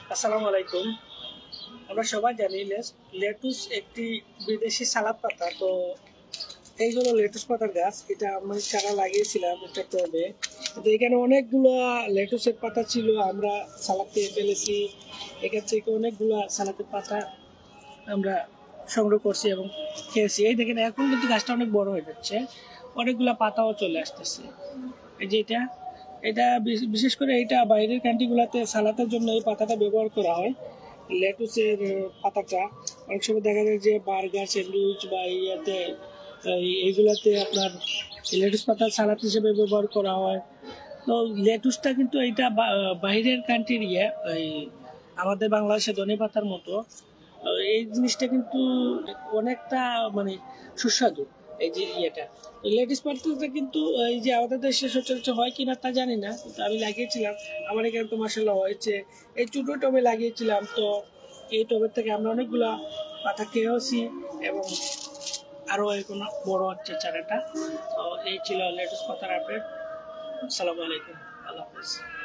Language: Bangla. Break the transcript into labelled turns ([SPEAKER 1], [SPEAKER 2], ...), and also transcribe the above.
[SPEAKER 1] আসসালামু আলাইকুম। আমরা সবাই জানি লেটুস একটি বিদেশি সালাদ পাতা। তো এই হলো লেটুস পাতার গাছ। এটা আমি চারা লাগিয়েছিলাম একটা টবে। তো এখানে অনেকগুলো লেটুসের পাতা ছিল, আমরা সালাদ খেয়ে ফেলেছি। এখান থেকে অনেকগুলো সালাদের পাতা আমরা সংগ্রহ করছি এবং খেয়েছি। এই দেখেন এখন কিন্তু গাছটা অনেক বড় হয়ে যাচ্ছে, অনেকগুলা পাতাও চলে আসতেছে। এই যে এটা এটা বিশেষ করে এটা বাইরের কান্ট্রিগুলোতে সালাদের জন্য এই পাতাটা ব্যবহার করা হয়। লেটুসের পাতাটা অনেক সময় দেখা যায় যে বার্গার, স্যান্ডউইচ বা ইয়াতে এইগুলাতে আপনার লেটুস পাতা সালাদ হিসেবে ব্যবহার করা হয়। তো লেটুসটা কিন্তু এইটা বাইরের কান্ট্রির এই আমাদের বাংলাদেশে ধনে পাতার মতো। এই জিনিসটা কিন্তু অনেকটা মানে সুস্বাদু। এই যে লেডিস পার্টিতে কিন্তু এই যে আমাদের দেশে সচরাচর হয় কিনা তা জানি না, কিন্তু আমি লাগিয়েছিলাম। আমার এখানে তো মাসাল্লাহ হয়েছে। এই ছোটো টবে লাগিয়েছিলাম, তো এই টবের থেকে আমরা অনেকগুলা পাতা খেয়েওছি এবং আরও এখন বড় হচ্ছে চারাটা। তো এই ছিল লেটুস পাতার আপডেট। আসসালামু আলাইকুম, আল্লাহ হাফেজ।